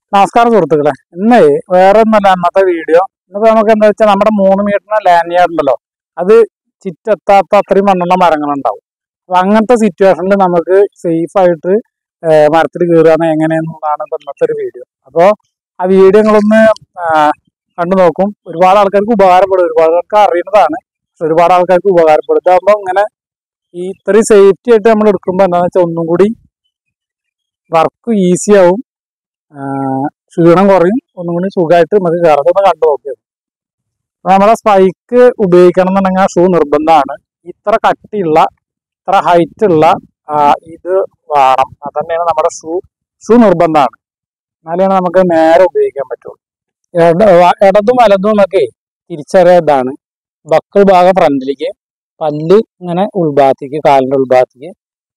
നമസ്കാരം സുഹൃത്തുക്കളെ. ഇന്ന് വേറെ ഒന്നല്ല അന്നത്തെ വീഡിയോ. ഇന്നിപ്പോ നമുക്ക് എന്താ വെച്ചാൽ നമ്മുടെ 3 മീറ്ററിന് ലാൻഡ് ഉണ്ടല്ലോ, അത് ചുറ്റെത്താത്ത അത്രയും മണ്ണുള്ള മരങ്ങളുണ്ടാവും. അപ്പൊ അങ്ങനത്തെ സിറ്റുവേഷനിൽ നമുക്ക് സേഫ് ആയിട്ട് മരത്തിൽ കയറുക എങ്ങനെയെന്നുള്ളതാണ് ഇന്നത്തെ ഒരു വീഡിയോ. അപ്പോൾ ആ വീഡിയോ നിങ്ങളൊന്ന് കണ്ടു നോക്കും. ഒരുപാട് ആൾക്കാർക്ക് ഉപകാരപ്പെടും, ഒരുപാട് ആൾക്കാർക്ക് അറിയുന്നതാണ്, പക്ഷെ ഒരുപാട് ആൾക്കാർക്ക് ഉപകാരപ്പെടും. ഇതാകുമ്പോൾ ഇങ്ങനെ ഈ ഇത്രയും സേഫ്റ്റി ആയിട്ട് നമ്മൾ എടുക്കുമ്പോൾ എന്താണെന്ന് വെച്ചാൽ ഒന്നും കൂടി വർക്ക് ഈസി ആവും, ക്ഷീണം കുറയും, ഒന്നും കൂടി സുഖമായിട്ട് നമുക്ക് കയറത്തൊന്ന് കണ്ടു നോക്കിയത്. അപ്പൊ നമ്മുടെ സ്പൈക്ക് ഉപയോഗിക്കണം എന്നുണ്ടെങ്കിൽ ആ ഷൂ നിർബന്ധമാണ്. ഇത്ര കട്ടിയുള്ള ഇത്ര ഹൈറ്റ് ഉള്ള ഇത് വേണം. അത് തന്നെയാണ് നമ്മുടെ ഷൂ നിർബന്ധമാണ്. എന്നാലാണ് നമുക്ക് നേരെ ഉപയോഗിക്കാൻ പറ്റുള്ളൂ. ഇടതും വലതും ഒക്കെ തിരിച്ചറിയ ഇതാണ്. ബക്കിൾ ഭാഗം ഫ്രണ്ടിലേക്ക്, പല്ല് ഇങ്ങനെ ഉൾഭാഗത്തേക്ക്, കാലിന്റെ ഉൾഭാഗത്തേക്ക്.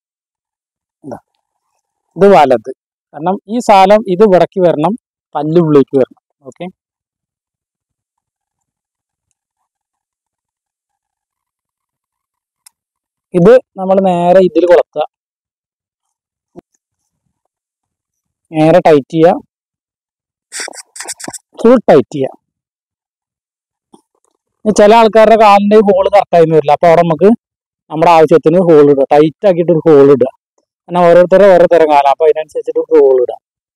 ഇത് വലത്, കാരണം ഈ സാധനം ഇത് ഇവിടേക്ക് വരണം, പല്ല് ഉള്ളിലേക്ക് വരണം. ഓക്കെ, ഇത് നമ്മൾ നേരെ ഇതിൽ കൊളുത്തുക, നേരെ ടൈറ്റ് ചെയ്യുക, ഫുൾ ടൈറ്റ് ചെയ്യുക. ചില ആൾക്കാരുടെ കാലിന്റെ ഹോള് കറക്റ്റായി വരില്ല, അപ്പൊ അവിടെ നമുക്ക് നമ്മുടെ ആവശ്യത്തിന് ഹോൾ ഇടുക, ടൈറ്റ് ആക്കിയിട്ട് ഒരു ഹോൾ ഇടുക. കാരണം ഓരോരുത്തരും കാലം, അപ്പൊ അതിനനുസരിച്ചിട്ട് ഒരു ഹോൾ ഇടുക.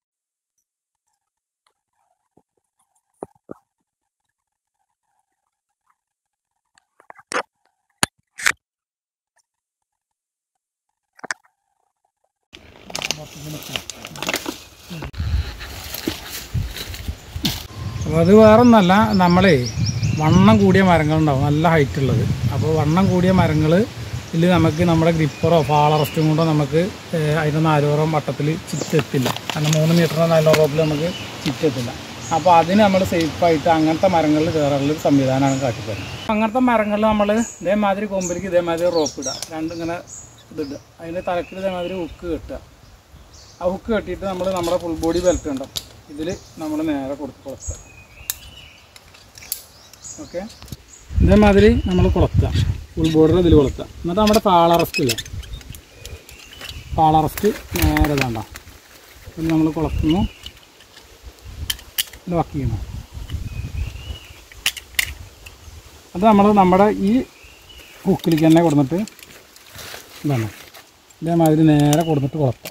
അപ്പോൾ അത് വേറൊന്നല്ല, നമ്മളെ വണ്ണം കൂടിയ മരങ്ങളുണ്ടാവും, നല്ല ഹൈറ്റ് ഉള്ളത്. അപ്പോൾ വണ്ണം കൂടിയ മരങ്ങൾ ഇതിൽ നമുക്ക് നമ്മുടെ ഗ്രിപ്പറോ ഫാളറസ്റ്റും കൊണ്ടോ നമുക്ക് അതിൻ്റെ 4 വട്ടത്തിൽ ചുറ്റെത്തില്ല. കാരണം 3 മീറ്ററിന് 4 റോപ്പിൽ നമുക്ക് ചുറ്റെത്തില്ല. അപ്പോൾ അതിന് നമ്മൾ സേഫായിട്ട് അങ്ങനത്തെ മരങ്ങളിൽ കയറാനുള്ളൊരു സംവിധാനമാണ് കാട്ടിത്തരുന്നത്. അങ്ങനത്തെ മരങ്ങളിൽ നമ്മൾ ഇതേമാതിരി കൊമ്പിലേക്ക് ഇതേമാതിരി റോപ്പ് ഇടുക, രണ്ടിങ്ങനെ ഇതിടുക, അതിൻ്റെ തലക്കിൽ ഇതേമാതിരി ഹുക്ക് കെട്ടുക. ആ ഹുക്ക് കെട്ടിയിട്ട് നമ്മൾ നമ്മുടെ ഫുൾ ബോഡി ബെൽറ്റ് ഉണ്ടാവും, ഇതിൽ നമ്മൾ നേരെ കൊടുക്കുക. ഓക്കെ, ഇതേമാതിരി നമ്മൾ കൊളുത്തുക, ഫുൾ ബോർഡർ ഇതിൽ കൊളുത്തുക. എന്നിട്ട് നമ്മുടെ ഫാളറസ്റ്റ് ഇല്ല, ഫാളറസ്റ്റ് നേരെ വേണ്ട, ഇത് നമ്മൾ കൊളുത്തുന്നു, ലോക്ക് ചെയ്യുന്നു. അത് നമ്മുടെ ഈ ഹുക്കിലേക്ക് തന്നെ കൊടുത്തിട്ട് ഇതാണ് ഇതേമാതിരി നേരെ കൊടുത്തിട്ട് കൊളുത്താം.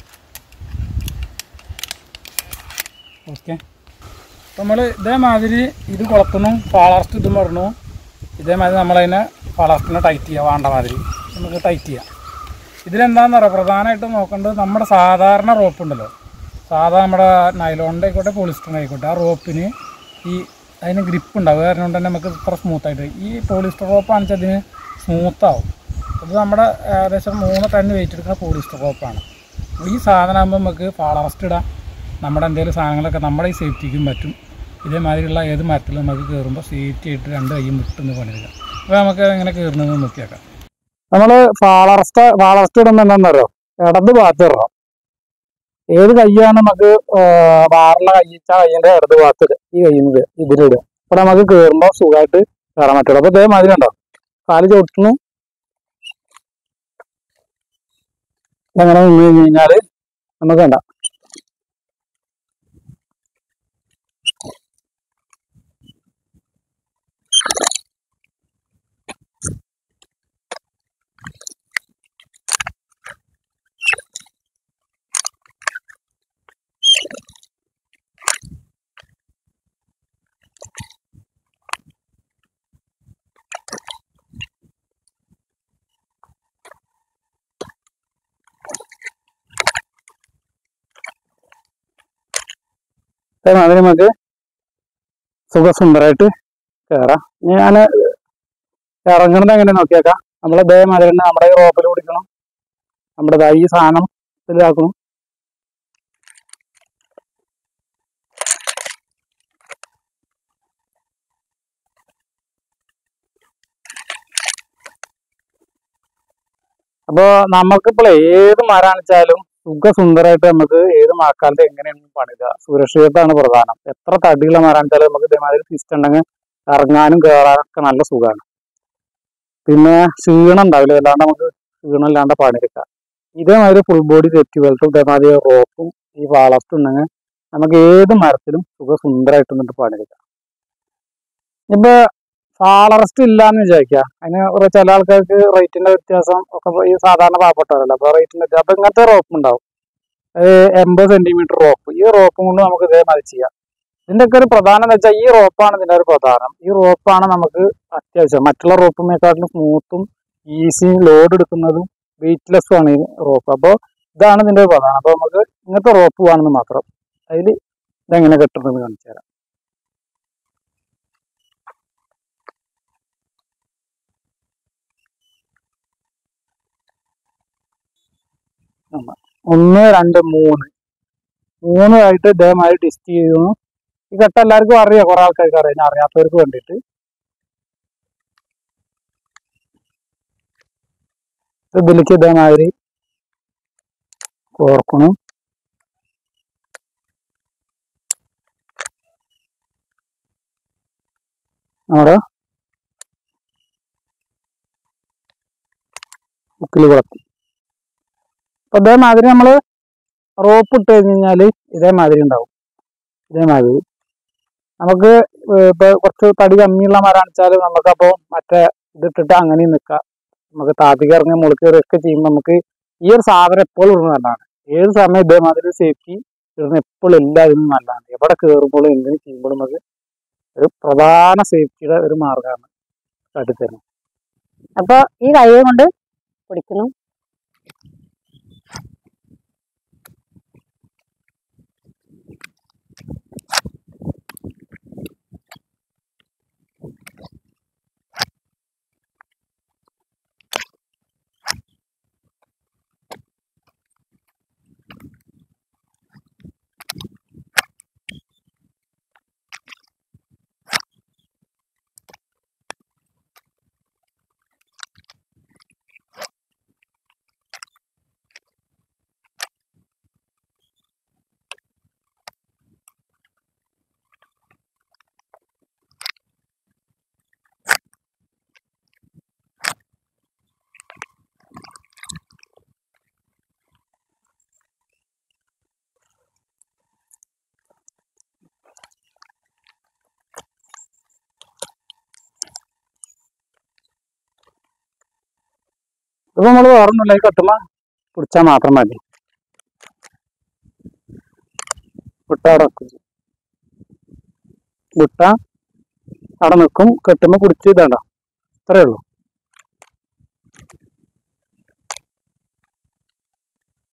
ഓക്കെ, നമ്മൾ ഇതേമാതിരി ഇത് കൊളുത്തുന്നു, ഫാളറസ്റ്റ് ഇതും പറഞ്ഞു. ഇതേമാതിരി നമ്മളതിനെ ഫാളറസ്റ്റിനെ ടൈറ്റ് ചെയ്യുക, വേണ്ട മാതിരി നമുക്ക് ടൈറ്റ് ചെയ്യാം. ഇതിലെന്താണെന്ന് പറയുക, പ്രധാനമായിട്ടും നോക്കേണ്ടത് നമ്മുടെ സാധാരണ റോപ്പ് ഉണ്ടല്ലോ, സാധാരണ നമ്മുടെ നൈലോണിൻ്റെ ആയിക്കോട്ടെ പോളിസ്റ്ററിൻ്റെ ആയിക്കോട്ടെ, ആ റോപ്പിന് അതിന് ഗ്രിപ്പ് ഉണ്ടാവും. കാരണം കൊണ്ട് തന്നെ നമുക്ക് ഇത്ര സ്മൂത്തായിട്ട്, ഈ പോളിസ്റ്റർ റോപ്പാണെന്ന് വെച്ചാൽ അതിന് സ്മൂത്താവും. അത് നമ്മുടെ ഏകദേശം 3 ടൺ വെയിറ്റ് എടുക്കുന്ന പോളിസ്റ്റർ റോപ്പാണ്. ഈ സാധനമാകുമ്പോൾ നമുക്ക് ഫാളറസ്റ്റ് ഇടാം, നമ്മുടെ എന്തെങ്കിലും സാധനങ്ങളൊക്കെ നമ്മുടെ ഈ സേഫ്റ്റിക്കും പറ്റും. ഇതേമാതിരിയുള്ള ഏത് മരത്തിലും നമുക്ക് കയറുമ്പോൾ സേഫ്റ്റി ആയിട്ട് 2 കൈയും വിട്ടുന്ന് പണിയെടുക്കാം. അപ്പോൾ നമുക്ക് എങ്ങനെ കയറുന്നതെന്ന് നോക്കിയേക്കാം. നമ്മൾ ഫാളറസ്റ്റ് ഇടുമ്പോൾ എന്താണെന്ന് അറിയോ, ഇടത് ഭാഗത്ത് ഇടണം. ഏത് കയ്യാണ് നമുക്ക് വാറുള്ള കയ്യിച്ചാൽ കയ്യിൻ്റെ ഇടത് ഭാഗത്ത് ഇടുക, ഈ കയ്യുന്നത് ഇതിലിടുക. അപ്പോൾ നമുക്ക് കയറുമ്പോൾ സുഖമായിട്ട് കയറാൻ പറ്റുള്ളൂ. അപ്പോൾ ഇതേമാതിരി ഉണ്ടോ, കാല് ചവിട്ടുന്നു, അങ്ങനെ നിന്ന് കഴിഞ്ഞാൽ നമുക്ക് വേണ്ട അതിന് നമുക്ക് സുഖസുന്ദരമായിട്ട് കയറാം. ഞാൻ ഇറങ്ങുന്നത് എങ്ങനെ നോക്കിയേക്കാം. നമ്മൾ ഇതേമാതിരി തന്നെ നമ്മുടെ ഈ റോപ്പിൽ പിടിക്കണം, നമ്മുടെ ഈ സാധനം ഇതിലാക്കണം. അപ്പോൾ നമുക്കിപ്പോൾ ഏത് മരാണിച്ചാലും സുഖസുന്ദരമായിട്ട് നമുക്ക് ഏത് മഴക്കാലത്ത് എങ്ങനെയാണ് പണിയുക. സുരക്ഷിതത്വമാണ് പ്രധാനം. എത്ര തടിയുള്ള മരാണിച്ചാലും നമുക്ക് ഇതേമാതിരി സിസ്റ്റം ഉണ്ടെങ്കിൽ ഇറങ്ങാനും കയറാനൊക്കെ നല്ല സുഖമാണ്. പിന്നെ ക്ഷീണം ഉണ്ടാവില്ല, അല്ലാണ്ട് നമുക്ക് ക്ഷീണം ഇല്ലാണ്ട് പണിയെടുക്കാം. ഇതേമാതിരി ഫുൾ ബോഡി സെഫ്റ്റി ബെൽറ്റും ഇതേമാതിരി റോപ്പും ഈ വാളസ്റ്റും ഉണ്ടെങ്കിൽ നമുക്ക് ഏത് മരത്തിലും സുഖസുന്ദരമായിട്ട് നിന്നിട്ട് പണിയെടുക്കാം. ഇപ്പൊ ഫാളറസ്റ്റ് ഇല്ലാന്ന് വിചാരിക്കുക, അതിന് ചില ആൾക്കാർക്ക് റേറ്റിന്റെ വ്യത്യാസം ഒക്കെ ഈ സാധാരണ പാവപ്പെട്ടവരല്ല, അപ്പൊ റേറ്റിന്റെ വ്യത്യാസം. അപ്പൊ ഇങ്ങനത്തെ റോപ്പ് ഉണ്ടാവും, 80 സെന്റിമീറ്റർ റോപ്പ്. ഈ റോപ്പും കൊണ്ട് നമുക്ക് ഇതേമാതിരി ചെയ്യാം. ഇതിന്റെ ഒക്കെ ഒരു പ്രധാനം എന്ന് വെച്ചാൽ ഈ റോപ്പാണ് ഇതിന്റെ ഒരു പ്രധാനം. ഈ റോപ്പാണ് നമുക്ക് അത്യാവശ്യം. മറ്റുള്ള റോപ്പിനെക്കാട്ടിലും സ്മൂത്തും ഈസിയും ലോഡ് എടുക്കുന്നതും വെയിറ്റ്ലെസ്സും ആണ് ഈ റോപ്പ്. അപ്പോൾ ഇതാണ് ഇതിന്റെ ഒരു പ്രധാനം. അപ്പൊ നമുക്ക് ഇങ്ങനത്തെ റോപ്പ് വേണമെന്ന് മാത്രം. അതിൽ ഇതെങ്ങനെ കെട്ടുന്നത് കാണിച്ചു തരാം. ഒന്ന്, 2, 3 ആയിട്ട് ഇതേമാതിരി ഡിസ്റ്റ് ചെയ്യുന്നു. ഈ കെട്ട് എല്ലാവർക്കും അറിയാം, കുറെ ആൾക്കാർക്ക് അറിയാം. അറിയാത്തവർക്ക് വേണ്ടിയിട്ട് ഇതിലേക്ക് ഇതേമാതിരി കോർക്കണം. നമ്മുടെ മുക്കിൽ കുളത്തി. അപ്പൊ ഇതേമാതിരി നമ്മള് റോപ്പ് ഇട്ട് കഴിഞ്ഞാല് ഇതേമാതിരി ഉണ്ടാവും. ഇതേമാതിരി നമുക്ക് ഇപ്പൊ കുറച്ച് തടി കമ്മിയുള്ള മരാണിച്ചാൽ നമുക്കപ്പോ മറ്റേ ഇതിട്ടിട്ട് അങ്ങനെ നിൽക്കാം. നമുക്ക് താഴത്തേക്ക് ഇറങ്ങി മുകളിൽ കയറിയൊക്കെ ചെയ്യുമ്പോൾ നമുക്ക് ഈ ഒരു സാധനം എപ്പോഴും ഇടുന്നത് നല്ലതാണ്. ഏത് സമയം ഇതേമാതിരി സേഫ്റ്റി ഇടുന്ന എപ്പോഴും എല്ലാവരും നല്ലതാണ്. എവിടെ കയറുമ്പോഴും എന്തിനും ചെയ്യുമ്പോഴും നമുക്ക് ഒരു പ്രധാന സേഫ്റ്റിയുടെ ഒരു മാർഗമാണ് കാട്ടിത്തരുന്നത്. അപ്പൊ ഈ കൈ കൊണ്ട് പിടിക്കുന്നു. ഇപ്പൊ നമ്മൾ വേറൊന്നുമില്ല, ഈ കെട്ടുമ്പോ പിടിച്ചാൽ മാത്രം മതി. വിട്ട അവിടെ വെക്കും, വിട്ട അവിടെ നിൽക്കും. കെട്ടുമ്പോ പിടിച്ച് ഇതാണ്ടോ, ഇത്രയേ ഉള്ളൂ.